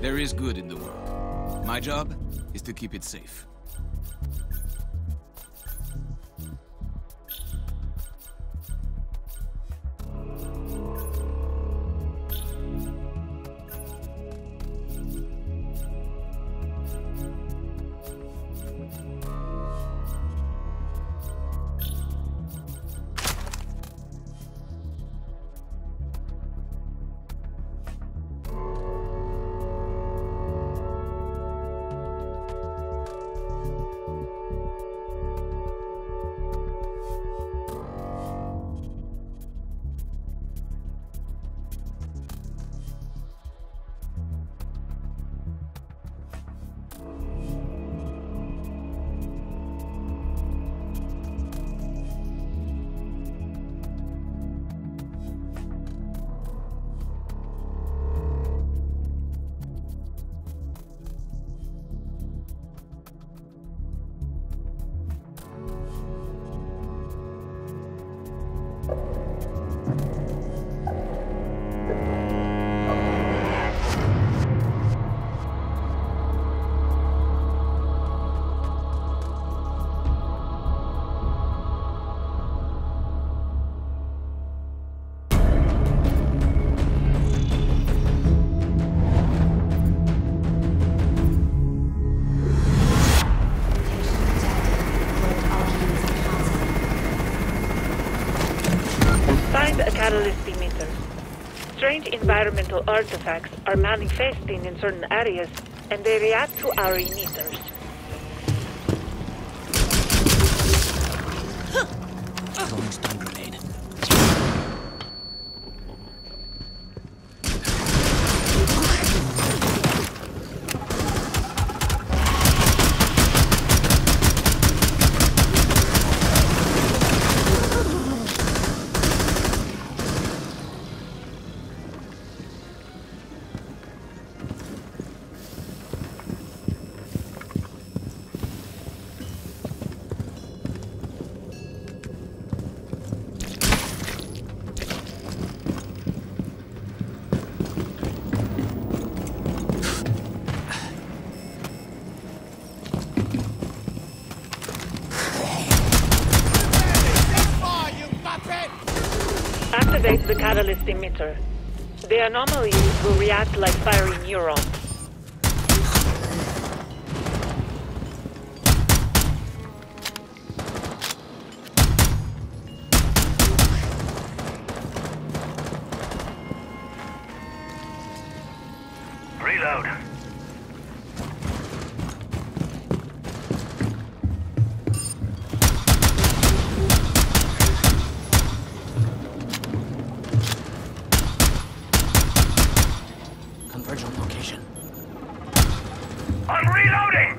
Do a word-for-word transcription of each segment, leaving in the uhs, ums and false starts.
There is good in the world. My job is to keep it safe. Catalyst emitter. Strange environmental artifacts are manifesting in certain areas, and they react to our emitters. Throwing stun grenade. Activate the catalyst emitter. The anomaly will react like firing neurons. Reload. Convergent location. I'm reloading!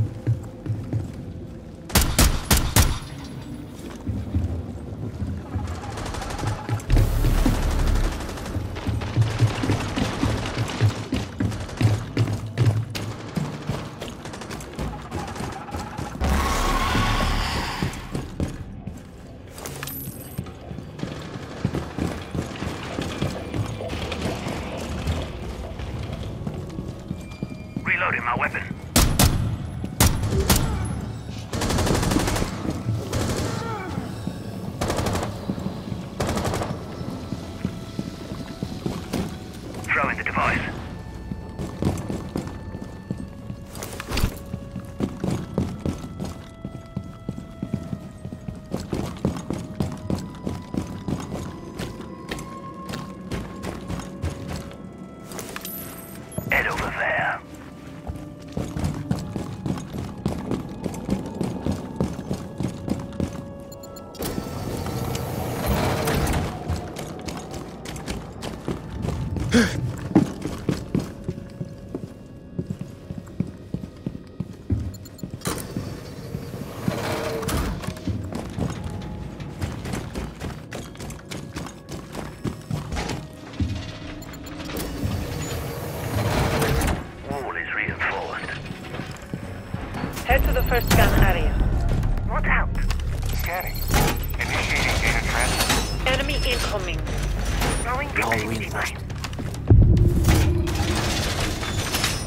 Reloading my weapon. Throwing the device. Head over there. Wall is reinforced. Head to the first scan area. What's out? Scanning. Initiating data transfer. Enemy incoming. Throwing All grenade. reinforced.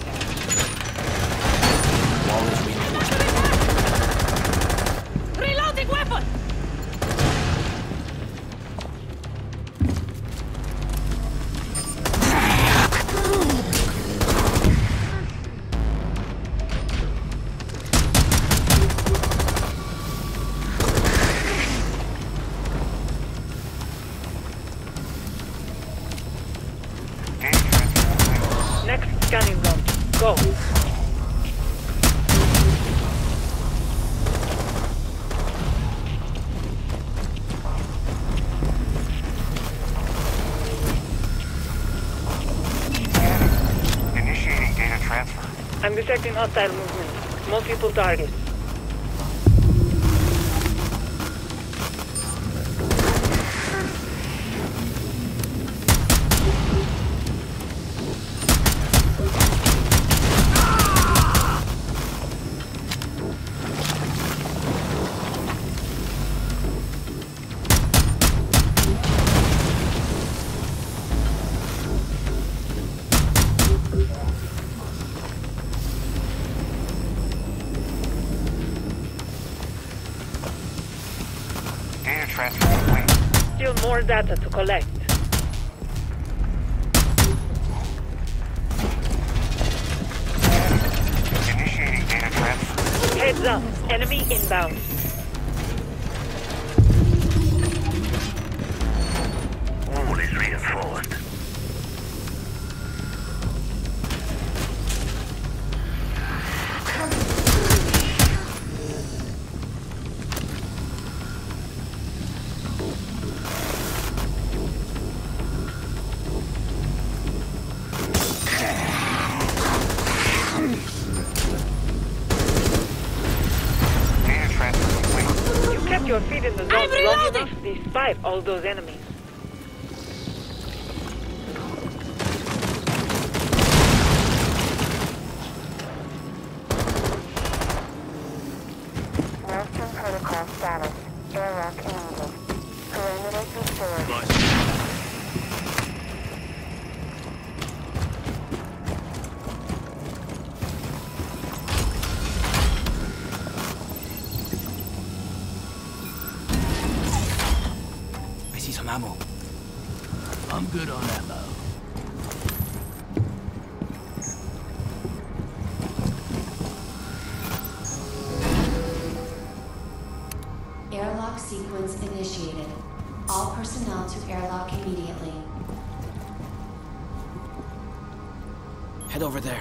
scanning zone. Go. Scanning. Initiating data transfer. I'm detecting hostile movement. Multiple targets. Data transfer complete. Still more data to collect. Initiating data transfer. Heads up. Enemy inbound. Wall is reinforced. Data transfer complete. You kept your feet in the zone long enough despite all those enemies. Western protocol status. Airlock enabled. Parameters restored. I see some ammo. I'm good on ammo. Airlock sequence initiated. All personnel to airlock immediately. Head over there.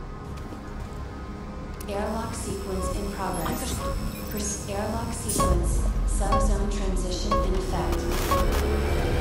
Airlock sequence in progress. Pers- airlock sequence. Subzone transition in effect.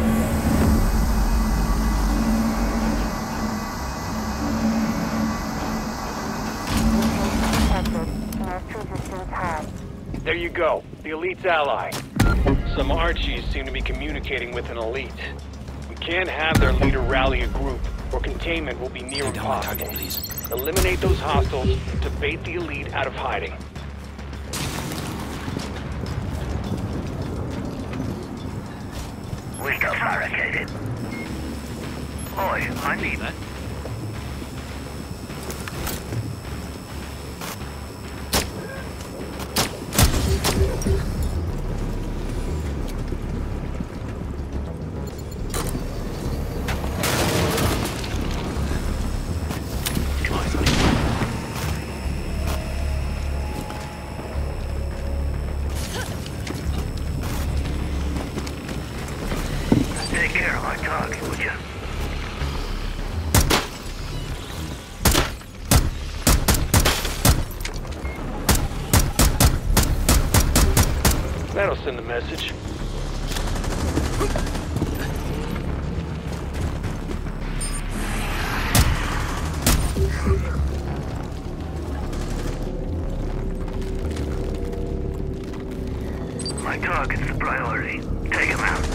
Detected. Mass resistance high. There you go, the Elite's ally. Some Archies seem to be communicating with an Elite. We can't have their leader rally a group, or containment will be near Stay down my impossible. target, please. Eliminate those hostiles to bait the Elite out of hiding. We got barricaded. Oi, I need that. Take care of my target, would you? That'll send the message. My target's the priority. Take him out.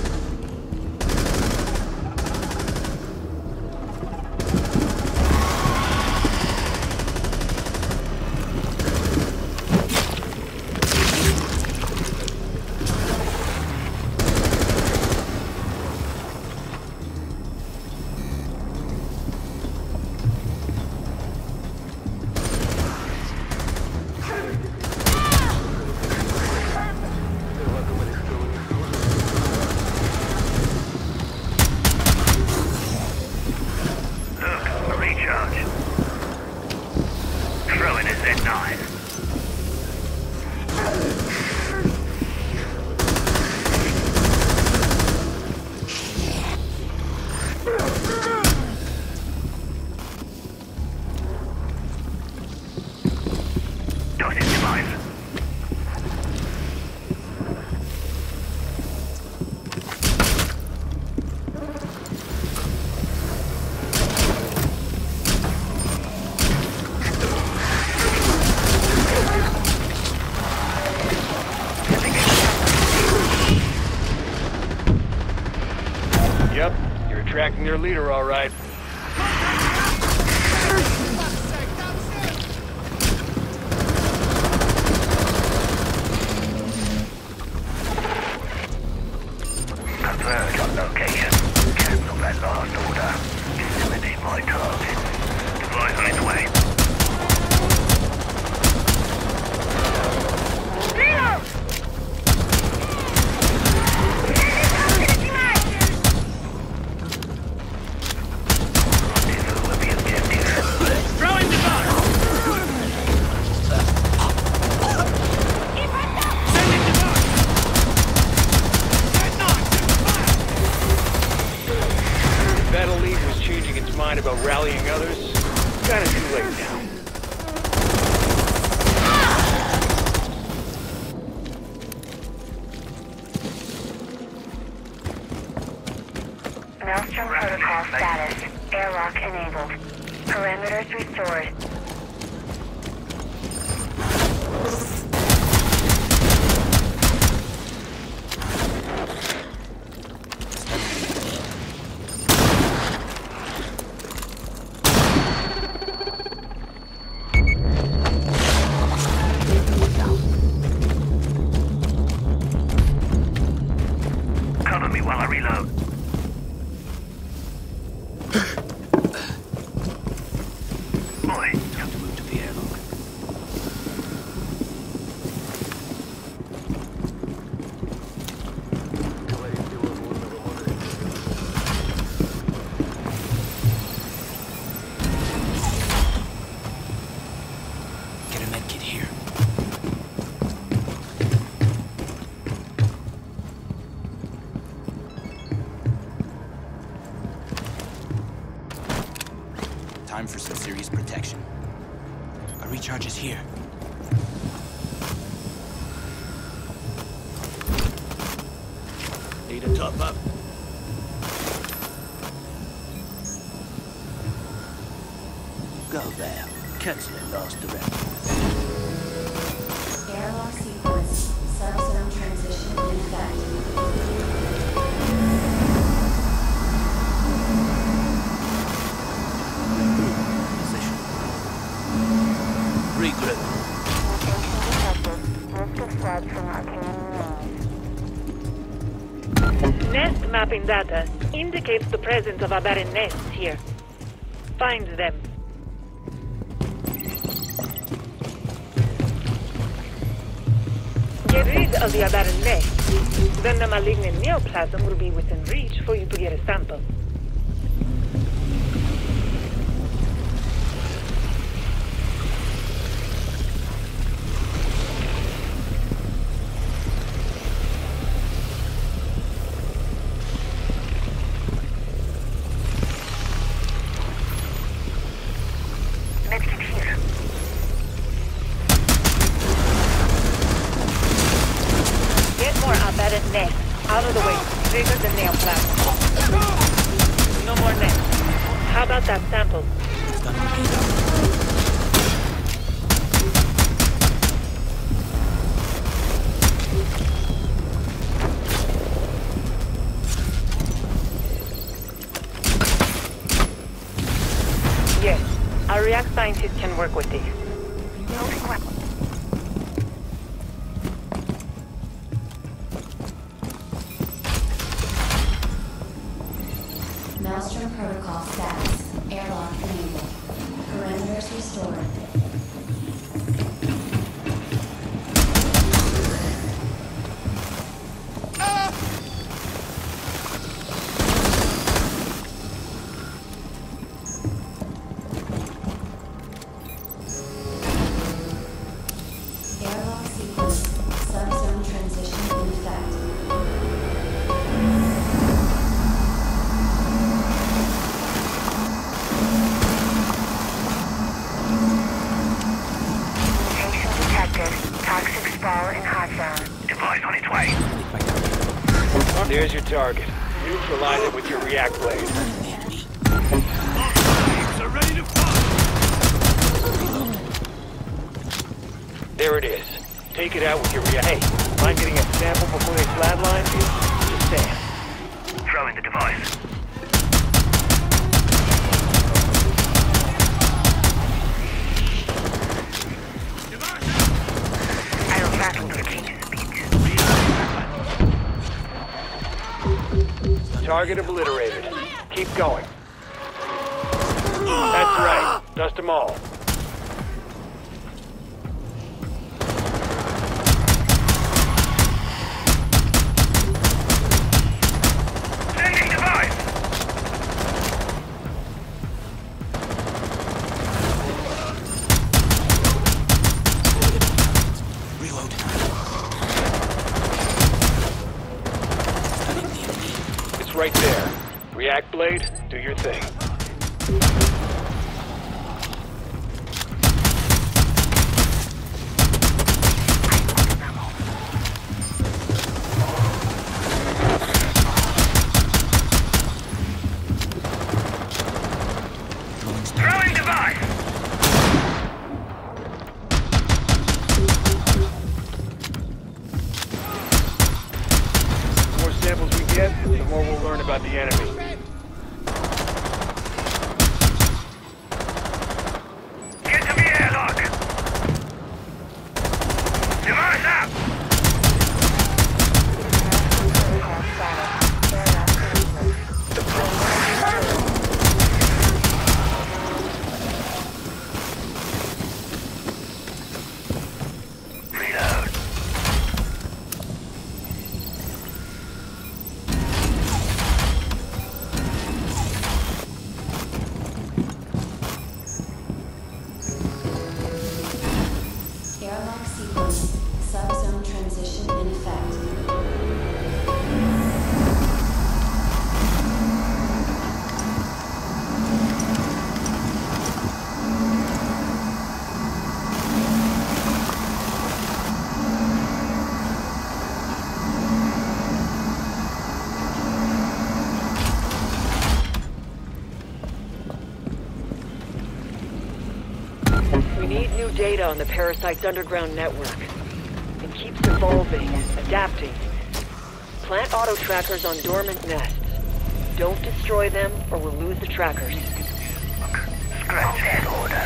Yep, you're attracting their leader, all right. Converge on location. Cancel that last order. Eliminate my target. Device on its way. Reload! Rendezvous with the objective. Throwing the gun! Sending the gun! The battle lead was changing its mind about rallying others. It's kinda too late now. Maelstrom protocol status. Airlock enabled. Parameters restored. Cover me while I reload. Boy, Have to move to the airlock. Get a med kit here. Time for some serious protection. A recharge is here. Need a top up? Go there. Canceling last directive. Airlock sequence. Subzone transition in effect. Position. Regroup. Detected. Risk of flood from Arcane remains. Nest mapping data indicates the presence of aberrant nests here. Find them. Get rid of the aberrant nest. Then the malignant neoplasm will be within reach for you to get a sample. Medkit here. Get more aberrant nests out of the way. Trigger the neoplasm. No more nests. How about that sample? Yes, our React scientists can work with this. Loading weapon. Maelstrom protocol status. Airlock enabled. Parameters restored. Airlock sequence. Subzone transition in effect. Mutation detected. Toxic sprawl in hot zone. device on its way. There's your target. Neutralize it with your react blade. Are ready to fire. There it is. Take it out with your react. Hey, mind getting a sample before they flatline you? Just saying. Throw Throwing the device. I'll battle the changes speed. Target obliterated. Keep going. That's right. Dust them all. Sending device! Reload. Stunning the enemy. It's right there. React Blade, do your thing. Throwing device! The more samples we get, the more we'll learn about the enemy. Get to the airlock! Device up! Reload. Airlock sequence. Subzone transition in effect. We need new data on the parasite's underground network. It keeps evolving, adapting. Plant auto trackers on dormant nests. Don't destroy them or we'll lose the trackers. Scratch that order.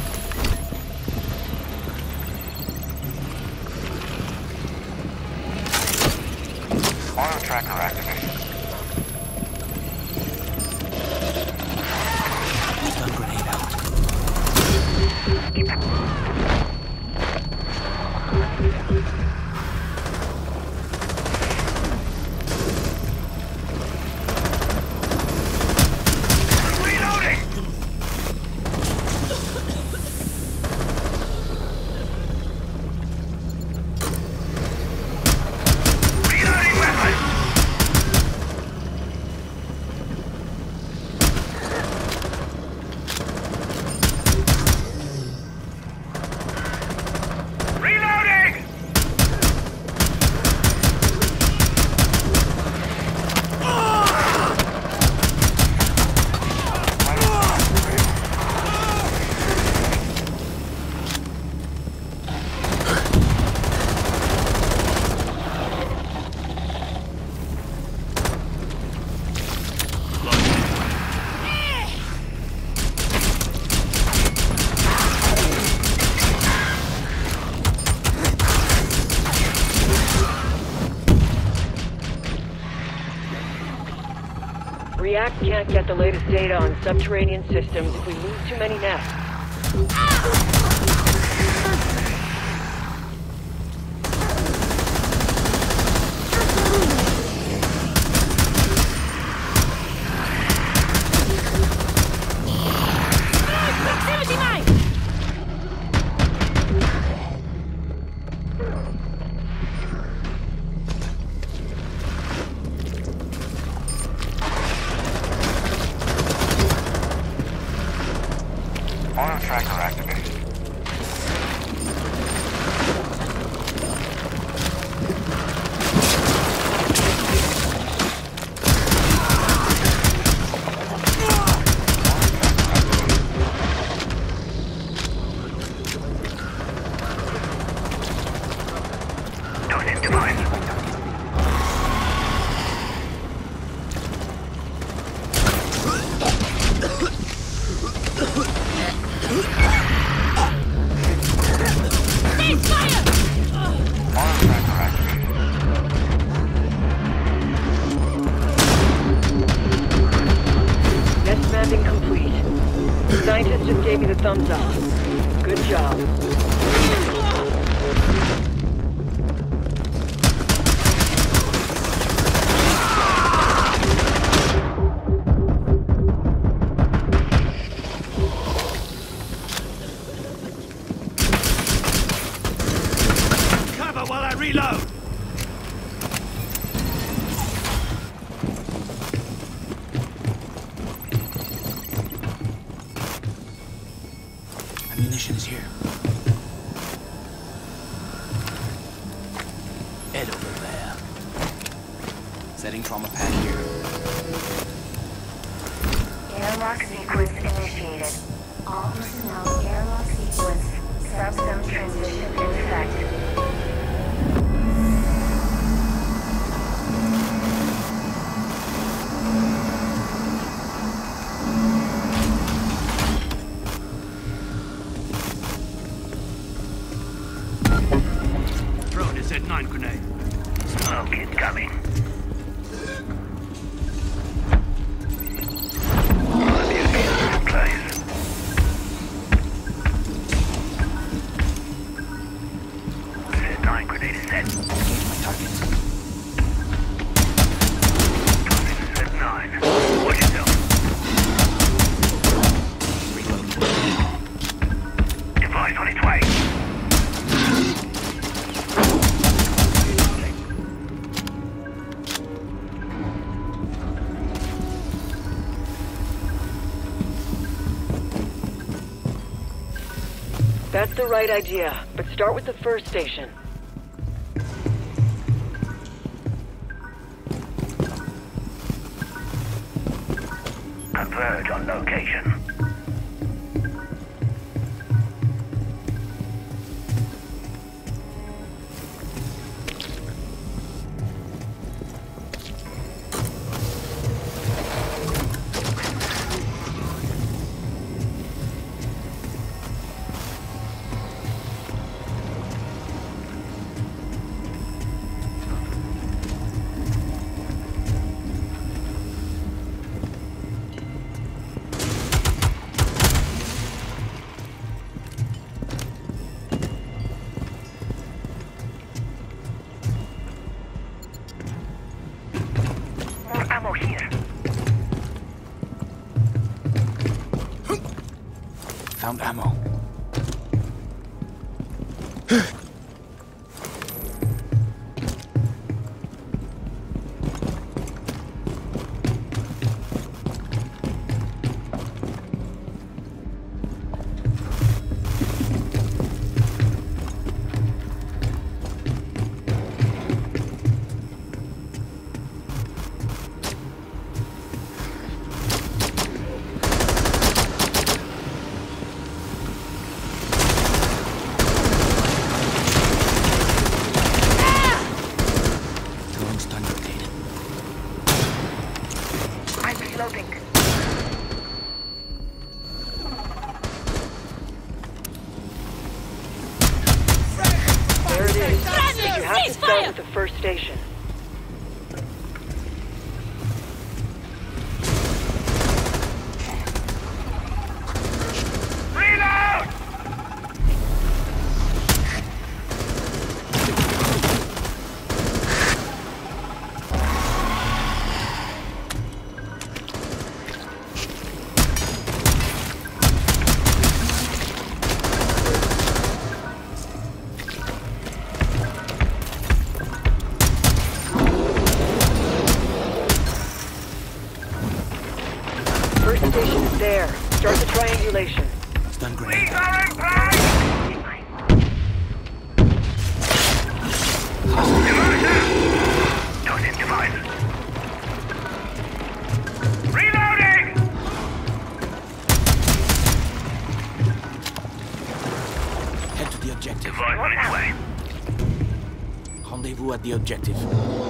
Auto tracker activated. Stun grenade out. Reloading! Reloading weapon! Reloading! React can't get the latest data on subterranean systems if we lose too many nests. Auto tracker activated. Scientist just gave me the thumbs up. Good job. Cover while I reload! Ammunition is here. Head over there. Setting trauma pad here. Airlock sequence initiated. All personnel airlock sequence. Subzone transition in effect. Drone is at nine grenade. Smoke incoming. All of you get in place. Set nine grenade is set. Engage my targets. Set nine. Watch yourself. Reload. Device on its way. That's the right idea, but start with the first station. Converge on location. More ammo here. Found ammo. Drone's done rotated. I'm reloading. There it is. You have to start with the first station. Reload! First station is there. Start the triangulation. Stun grenade. Totem device. Reloading! Head to the objective. Device on its way. Rendezvous at the objective.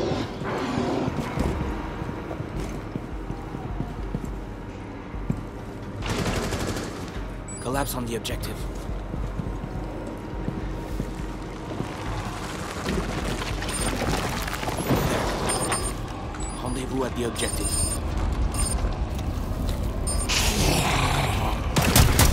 Collapse on the objective. Rendezvous at the objective.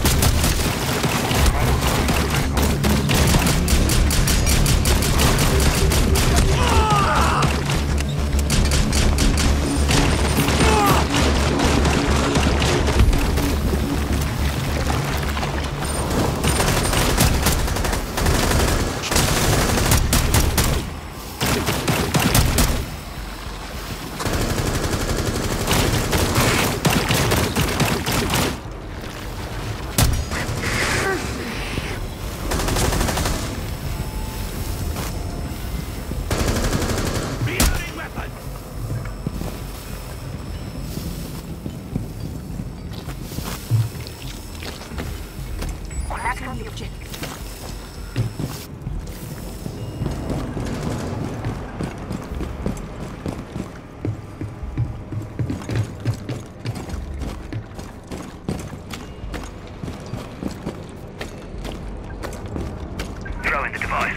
Watch it. Throwing the device.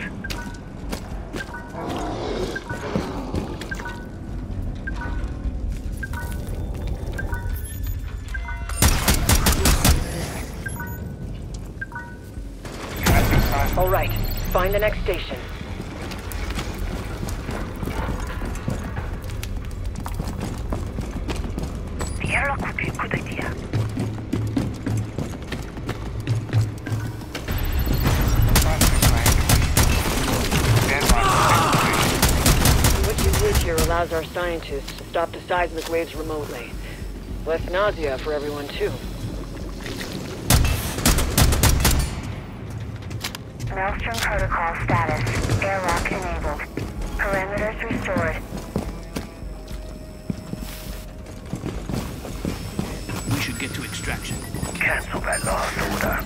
All right, find the next station. The airlock would be a good idea. What you did here allows our scientists to stop the seismic waves remotely. Less nausea for everyone, too. Maelstrom protocol status. Airlock enabled. Parameters restored. We should get to extraction. Cancel that last order.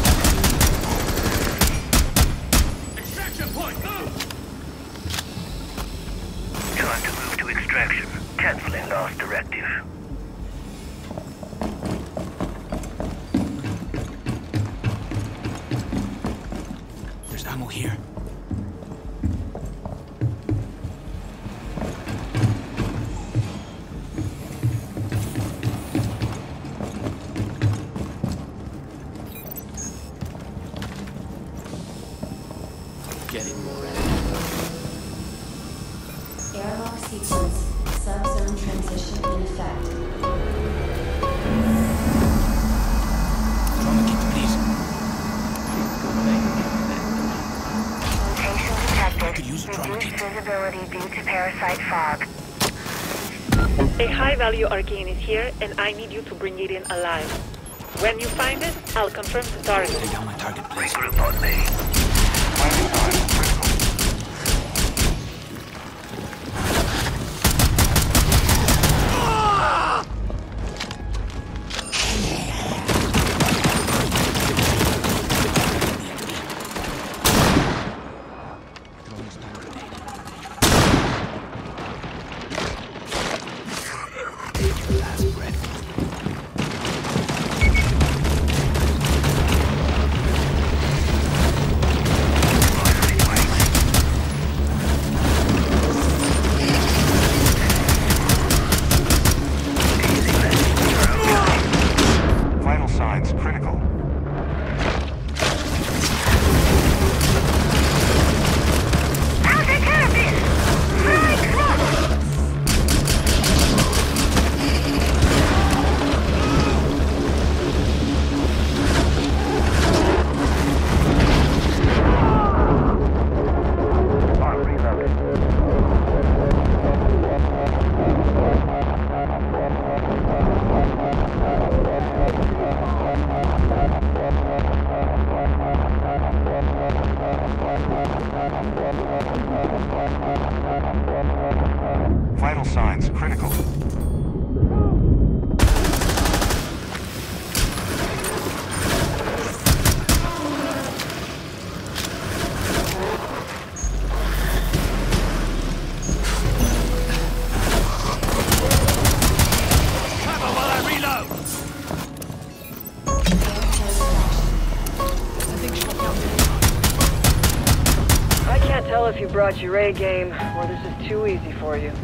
Extraction point, move! Time to move to extraction. Canceling last directive. There's ammo here. Getting more Airlock sequence. Subzone transition in effect. Trauma kit, please. Mutation detected. Could use a trauma Reduced kit. visibility due to parasite fog. A high-value arcane is here, and I need you to bring it in alive. When you find it, I'll confirm the target. Take down my target, please. Regroup on me. Throwing stun grenade. Last breath. Vital signs critical. I'll take care of this! Flying trouble! I'm reloading. Vital signs critical. Cover while I reload! I think she'll come in. I can't tell if you brought your A game, or this is too easy for you.